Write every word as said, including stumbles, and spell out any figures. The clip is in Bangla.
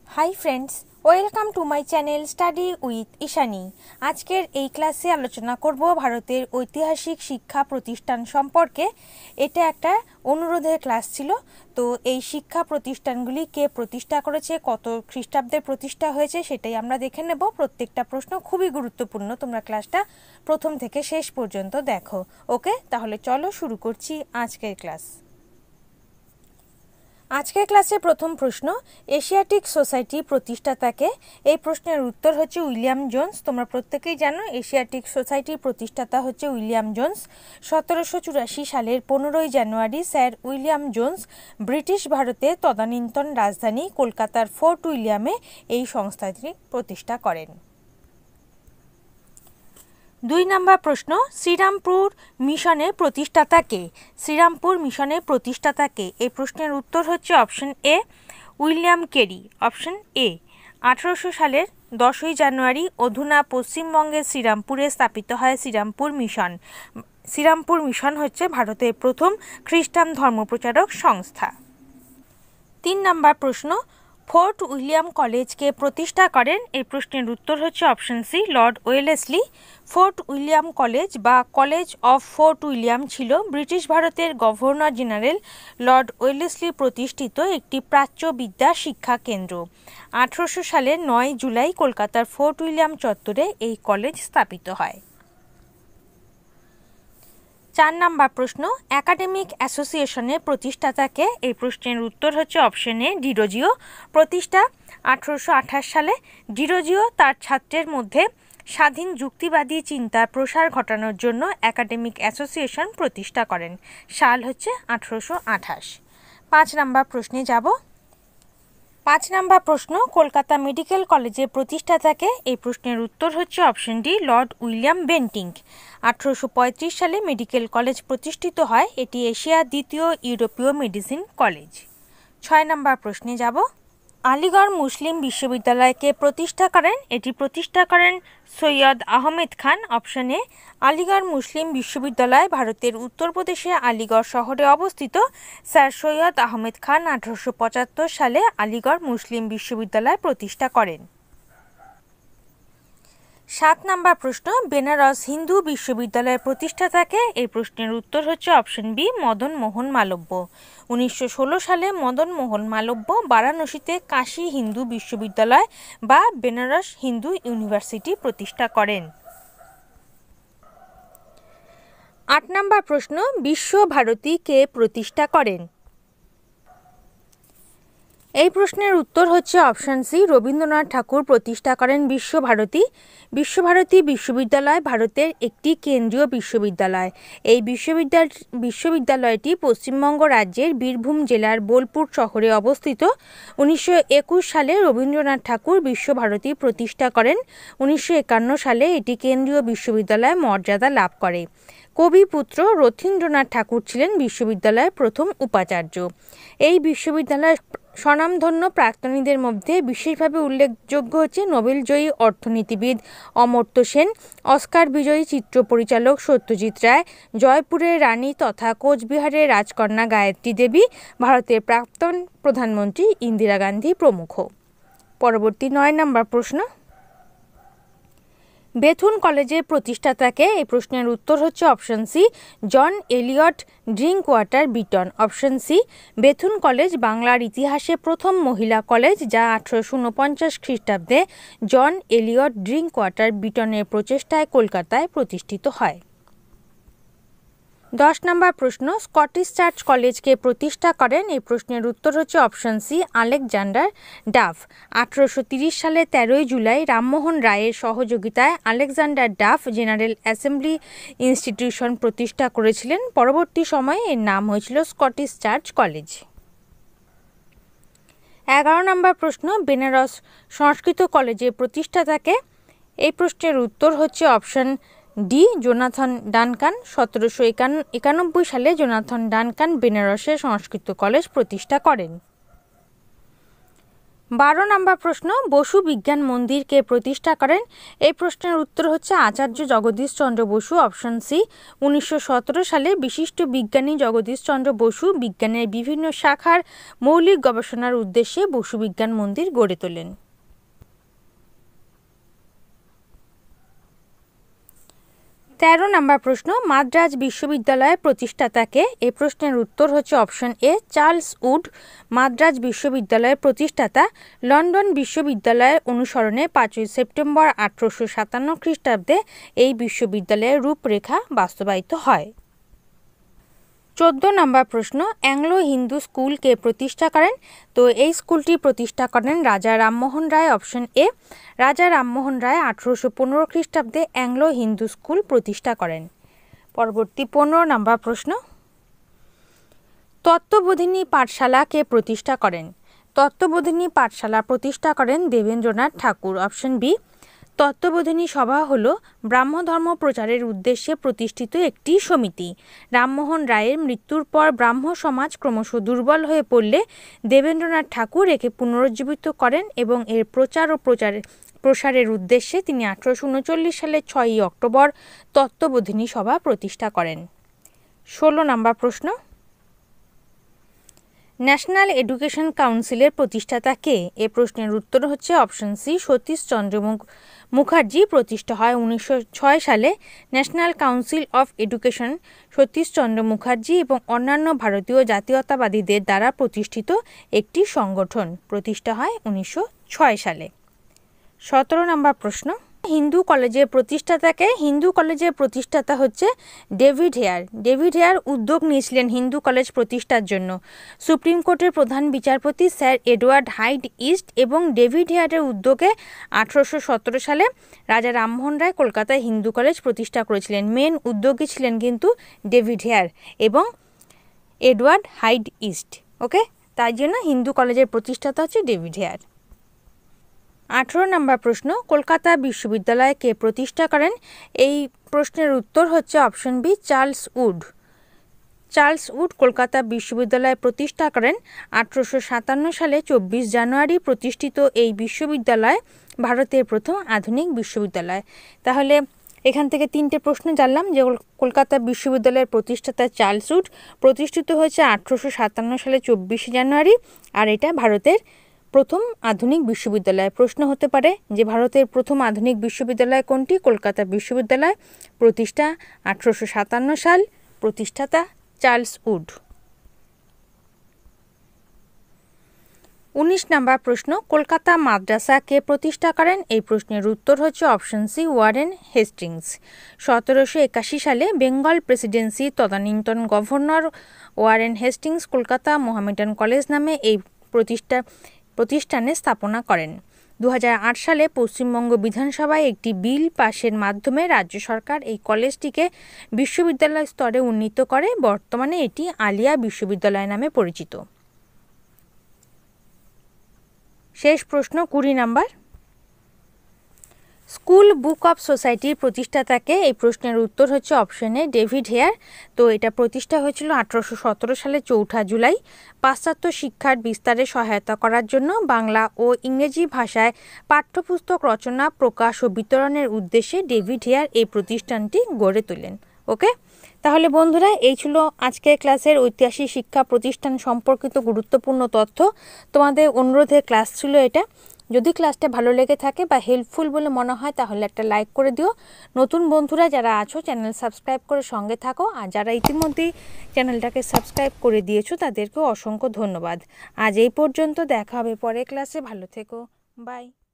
High friends, welcome to my channel study with Ishani. আজকের এই ক্লাসে আলোচনা করব ভারতের ঐতিহাসিক শিক্ষা প্রতিষ্ঠান সম্পর্কে। এটা একটা অনুরোধের ক্লাস ছিল। তো এই শিক্ষা প্রতিষ্ঠানগুলি কে প্রতিষ্ঠা করেছে, কত খ্রিস্টাব্দে প্রতিষ্ঠা হয়েছে সেটাই আমরা দেখে নেব। প্রত্যেকটা প্রশ্ন খুবই গুরুত্বপূর্ণ, তোমরা ক্লাসটা প্রথম থেকে শেষ পর্যন্ত দেখো। ওকে, তাহলে চলো শুরু করছি আজকের ক্লাস। আজকের ক্লাসে প্রথম প্রশ্ন, এশিয়াটিক সোসাইটি প্রতিষ্ঠাতাকে? এই প্রশ্নের উত্তর হচ্ছে উইলিয়াম জোন্স। তোমরা প্রত্যেকেই জানো এশিয়াটিক সোসাইটির প্রতিষ্ঠাতা হচ্ছে উইলিয়াম জোন্স। সতেরোশো চুরাশি সালের পনেরোই জানুয়ারি স্যার উইলিয়াম জোন্স ব্রিটিশ ভারতে তদানীন্তন রাজধানী কলকাতার ফোর্ট উইলিয়ামে এই সংস্থাটি প্রতিষ্ঠা করেন। দুই নম্বর প্রশ্ন, শ্রীরামপুর মিশনের প্রতিষ্ঠাতা কে? শ্রীরামপুর মিশনের প্রতিষ্ঠাতা কে? এই প্রশ্নের উত্তর হচ্ছে option A, William Carey. Option A. আঠারোশো সালের দশই জানুয়ারি অধুনা পশ্চিমবঙ্গের শ্রীরামপুরে স্থাপিত হয় শ্রীরামপুর মিশন। শ্রীরামপুর মিশন হচ্ছে ভারতের প্রথম খ্রিস্টান ধর্মপ্রচারক সংস্থা। তিন নম্বর প্রশ্ন, ফোর্ট উইলিয়াম কলেজকে প্রতিষ্ঠা করেন? এই প্রশ্নের উত্তর হচ্ছে option C, Lord Wellesley. Fort William college বা কলেজ অফ ফোর্ট উইলিয়াম ছিল ব্রিটিশ ভারতের গভর্নর জেনারেল লর্ড ওয়েলেসলি প্রতিষ্ঠিত একটি প্রাচ্য বিদ্যা শিক্ষা কেন্দ্র। আঠারোশো সালের নয় জুলাই কলকাতার ফোর্ট উইলিয়াম চত্বরে এই কলেজ স্থাপিত হয়। চার নম্বর প্রশ্ন, একাডেমিক অ্যাসোসিয়েশনের প্রতিষ্ঠাতাকে? এই প্রশ্নের উত্তর হচ্ছে অপশন এ, ডিরোজিও। প্রতিষ্ঠা আঠারোশো আঠাশ সালে। ডিরোজিও তার ছাত্রের মধ্যে স্বাধীন যুক্তিবাদী চিন্তার প্রসার ঘটানোর জন্য একাডেমিক অ্যাসোসিয়েশন প্রতিষ্ঠা করেন। সাল হচ্ছে আঠারোশো আঠাশ। পাঁচ নম্বর প্রশ্নে যাব। পাঁচ নম্বর প্রশ্ন, কলকাতা মেডিকেল কলেজের প্রতিষ্ঠাতাকে? এই প্রশ্নের উত্তর হচ্ছে option D, Lord William Bentinck. আঠারোশো পঁয়ত্রিশ সালে মেডিকেল কলেজ প্রতিষ্ঠিত হয়। এটি এশিয়ার দ্বিতীয় ইউরোপীয় মেডিসিন কলেজ। ছয় নম্বর প্রশ্নে যাব। আলিগড় মুসলিম বিশ্ববিদ্যালয়কে প্রতিষ্ঠা করেন? এটি প্রতিষ্ঠা করেন Syed Ahmed Khan. Option A, Aligarh Muslim বিশ্ববিদ্যালয় ভারতের উত্তরপ্রদেশে আলিগড় শহরে অবস্থিত। স্যার সৈয়দ আহমেদ খান আঠারোশো পঁচাত্তর সালে আলিগড় মুসলিম বিশ্ববিদ্যালয় প্রতিষ্ঠা করেন। সাত নম্বর প্রশ্ন, বেনারস হিন্দু বিশ্ববিদ্যালয়ের প্রতিষ্ঠাতাকে? এই প্রশ্নের উত্তর হচ্ছে অপশন বি, মদন মোহন মালব্য। উনিশশো ষোলো সালে মদন মোহন মালব্য বারাণসীতে কাশী হিন্দু বিশ্ববিদ্যালয় বা বেনারস হিন্দু ইউনিভার্সিটি প্রতিষ্ঠা করেন। আট নম্বর প্রশ্ন, বিশ্বভারতী কে প্রতিষ্ঠা করেন? এই প্রশ্নের উত্তর হচ্ছে অপশন সি, রবীন্দ্রনাথ ঠাকুর প্রতিষ্ঠা করেন বিশ্বভারতী। বিশ্বভারতী বিশ্ববিদ্যালয় ভারতের একটি কেন্দ্রীয় বিশ্ববিদ্যালয়। এই বিশ্ববিদ্যালয় বিশ্ববিদ্যালয়টি পশ্চিমবঙ্গ রাজ্যের বীরভূম জেলার বোলপুর শহরে অবস্থিত। উনিশশো একুশ সালে রবীন্দ্রনাথ ঠাকুর বিশ্বভারতী প্রতিষ্ঠা করেন। উনিশশো একান্ন সালে এটি কেন্দ্রীয় বিশ্ববিদ্যালয় মর্যাদা লাভ করে। কবিপুত্র রথীন্দ্রনাথ ঠাকুর ছিলেন বিশ্ববিদ্যালয়ের প্রথম উপাচার্য। এই বিশ্ববিদ্যালয়ের স্বনামধন্য প্রাক্তনীদের মধ্যে বিশেষভাবে উল্লেখযোগ্য হচ্ছে নোবেলজয়ী অর্থনীতিবিদ অমর্ত্য সেন, অস্কার বিজয়ী চিত্র পরিচালক সত্যজিৎ রায়, জয়পুরের রানী তথা কোচবিহারের রাজকন্যা গায়ত্রী দেবী, ভারতের প্রাক্তন প্রধানমন্ত্রী ইন্দিরা গান্ধী প্রমুখ। পরবর্তী নয় নম্বর প্রশ্ন, বেথুন কলেজের প্রতিষ্ঠাতাকে? এই প্রশ্নের উত্তর হচ্ছে option C, John Elliot Drinkwater Bethune. Option C, Bethune college বাংলার ইতিহাসে প্রথম মহিলা কলেজ, যা আঠারোশো উনপঞ্চাশ খ্রিস্টাব্দে জন এলিয়ট ড্রিঙ্ক ওয়াটার বিটনের প্রচেষ্টায় কলকাতায় প্রতিষ্ঠিত হয়। দশ নম্বর প্রশ্ন, স্কটিশ চার্চ কলেজকে প্রতিষ্ঠা করেন? এই প্রশ্নের উত্তর হচ্ছে অপশন সি, আলেকজান্ডার ডাফ। আঠারোশো তিরিশ সালে তেরোই জুলাই রামমোহন রায়ের সহযোগিতায় Alexander Duff General Assembly Institution প্রতিষ্ঠা করেছিলেন। পরবর্তী সময়ে এর নাম হয়েছিল স্কটিশ চার্চ কলেজ। এগারো নম্বর প্রশ্ন, বেনারস সংস্কৃত কলেজের প্রতিষ্ঠাতাকে? এই প্রশ্নের উত্তর হচ্ছে অপশন ডি, জোনাথন ডানকান। সতেরোশো একানব্বই সালে জোনাথন ডানকান বেনারসে সংস্কৃত কলেজ প্রতিষ্ঠা করেন। বারো নম্বর প্রশ্ন, বসু বিজ্ঞান মন্দির কে প্রতিষ্ঠা করেন? এই প্রশ্নের উত্তর হচ্ছে আচার্য জগদীশ চন্দ্র বসু। Option C. উনিশশো সতেরো সালে বিশিষ্ট বিজ্ঞানী জগদীশ চন্দ্র বসু বিজ্ঞানের বিভিন্ন শাখার মৌলিক গবেষণার উদ্দেশ্যে বসু বিজ্ঞান মন্দির গড়ে তোলেন। তেরো নম্বর প্রশ্ন, মাদ্রাজ বিশ্ববিদ্যালয়ের প্রতিষ্ঠাতাকে? এই প্রশ্নের উত্তর হচ্ছে option A Charles Wood. Madras বিশ্ববিদ্যালয়ের প্রতিষ্ঠাতা লন্ডন বিশ্ববিদ্যালয়ের অনুসরণে পাঁচই সেপ্টেম্বর আঠারোশো সাতান্ন খ্রিস্টাব্দে এই বিশ্ববিদ্যালয়ের রূপরেখা বাস্তবায়িত হয়। চোদ্দ নম্বর প্রশ্ন, অ্যাংলো হিন্দু স্কুল কে প্রতিষ্ঠা করেন? তো এই স্কুলটি প্রতিষ্ঠা করেন রাজা রামমোহন রায়। Option A. রাজা রামমোহন রায় আঠারোশো পনেরো খ্রিস্টাব্দে অ্যাংলো হিন্দু স্কুল প্রতিষ্ঠা করেন। পরবর্তী পনেরো নম্বর প্রশ্ন, তত্ত্ববোধিনী পাঠশালা কে প্রতিষ্ঠা করেন? তত্ত্ববোধিনী পাঠশালা প্রতিষ্ঠা করেন দেবেন্দ্রনাথ ঠাকুর। Option B. তত্ত্ববোধিনী সভা হল ব্রাহ্মধর্ম প্রচারের উদ্দেশ্যে প্রতিষ্ঠিত একটি সমিতি। রামমোহন রায়ের মৃত্যুর পর ব্রাহ্ম সমাজ ক্রমশ দুর্বল হয়ে পড়লে দেবেন্দ্রনাথ ঠাকুর একে পুনরুজ্জীবিত করেন এবং এর প্রচার ও প্রচারের প্রসারের উদ্দেশ্যে তিনি আঠারোশো উনচল্লিশ সালের ছয়ই অক্টোবর তত্ত্ববোধিনী সভা প্রতিষ্ঠা করেন। ষোলো নম্বর প্রশ্ন, ন্যাশনাল এডুকেশন কাউন্সিলের প্রতিষ্ঠাতা কে? এ প্রশ্নের উত্তর হচ্ছে অপশন সি সতীশচন্দ্র মুখার্জি। প্রতিষ্ঠা হয় উনিশশো ছয় সালে। National Council of Education Satishchandra Mukherjee এবং অন্যান্য ভারতীয় জাতীয়তাবাদীদের দ্বারা প্রতিষ্ঠিত একটি সংগঠন। প্রতিষ্ঠা হয় উনিশশো ছয় সালে। সতেরো নম্বর প্রশ্ন, হিন্দু কলেজের প্রতিষ্ঠাতাকে? হিন্দু কলেজের প্রতিষ্ঠাতা হচ্ছে ডেভিড হেয়ার। ডেভিড হেয়ার উদ্যোগ নিয়েছিলেন হিন্দু কলেজ প্রতিষ্ঠার জন্য। সুপ্রিম কোর্টের প্রধান বিচারপতি স্যার এডওয়ার্ড হাইড ইস্ট এবং ডেভিড হেয়ারের উদ্যোগে আঠারোশো সতেরো সালে রাজা রামমোহন রায় কলকাতায় হিন্দু কলেজ প্রতিষ্ঠা করেছিলেন। মেন উদ্যোগী ছিলেন কিন্তু ডেভিড হেয়ার এবং এডওয়ার্ড হাইড ইস্ট। ওকে, তাই জন্য হিন্দু কলেজের প্রতিষ্ঠাতা হচ্ছে ডেভিড হেয়ার। আঠেরো নম্বর প্রশ্ন, কলকাতা বিশ্ববিদ্যালয় কে প্রতিষ্ঠা করেন? এই প্রশ্নের উত্তর হচ্ছে option B Charles Wood. Charles Wood Kolkata বিশ্ববিদ্যালয় প্রতিষ্ঠা করেন। আঠারোশো সাতান্ন সালে চব্বিশ জানুয়ারি প্রতিষ্ঠিত এই বিশ্ববিদ্যালয় ভারতের প্রথম আধুনিক বিশ্ববিদ্যালয়। তাহলে এখান থেকে তিনটে প্রশ্ন জানলাম যে কলকাতা বিশ্ববিদ্যালয়ের প্রতিষ্ঠাতা চার্লস উড, প্রতিষ্ঠিত হয়েছে আঠারোশো সাতান্ন সালে চব্বিশে জানুয়ারি, আর এটা ভারতের প্রথম আধুনিক বিশ্ববিদ্যালয়। প্রশ্ন হতে পারে যে ভারতের প্রথম আধুনিক বিশ্ববিদ্যালয় কোনটি? কলকাতা বিশ্ববিদ্যালয়। প্রতিষ্ঠা আঠারোশো সাতান্ন সাল। প্রতিষ্ঠাতা চার্লস উড। উনিশ নম্বর প্রশ্ন, কলকাতা মাদ্রাসা কে প্রতিষ্ঠা করেন? এই প্রশ্নের উত্তর হচ্ছে অপশন সি ওয়ারেন হেস্টিংস। সতেরোশো একাশি সালে বেঙ্গল প্রেসিডেন্সি তদানীন্তন governor Warren Hastings Kolkata Mohammedan college নামে এই প্রতিষ্ঠা প্রতিষ্ঠানে স্থাপনা করেন। দু হাজার আট সালে পশ্চিমবঙ্গ বিধানসভায় একটি বিল পাশের মাধ্যমে রাজ্য সরকার এই কলেজটিকে বিশ্ববিদ্যালয় স্তরে উন্নীত করে। বর্তমানে এটি আলিয়া বিশ্ববিদ্যালয় নামে পরিচিত। শেষ প্রশ্ন কুড়ি নাম্বার, স্কুল বুক অফ সোসাইটির প্রতিষ্ঠাতাকে? এই প্রশ্নের উত্তর হচ্ছে অপশন এ ডেভিড হেয়ার। তো এটা প্রতিষ্ঠা হয়েছিল আঠারোশো সতেরো সালে চৌঠা জুলাই। পাশ্চাত্য শিক্ষার বিস্তারে সহায়তা করার জন্য বাংলা ও ইংরেজি ভাষায় পাঠ্যপুস্তক রচনা, প্রকাশ ও বিতরণের উদ্দেশ্যে ডেভিড হেয়ার এই প্রতিষ্ঠানটি গড়ে তোলেন। ওকে, তাহলে বন্ধুরা এই ছিল আজকের ক্লাসের ঐতিহাসিক শিক্ষা প্রতিষ্ঠান সম্পর্কিত গুরুত্বপূর্ণ তথ্য। তোমাদের অনুরোধের ক্লাস ছিল এটা। যদি ক্লাসটা ভালো লেগে থাকে বা হেল্পফুল বলে মনে হয় তাহলে একটা লাইক করে দিও। নতুন বন্ধুরা যারা আছো চ্যানেল সাবস্ক্রাইব করে সঙ্গে থাকো, আর যারা ইতিমধ্যেই চ্যানেলটাকে সাবস্ক্রাইব করে দিয়েছো তাদেরকেও অসংখ্য ধন্যবাদ। আজ এই পর্যন্ত, দেখা হবে পরের ক্লাসে। ভালো থেকো, বাই।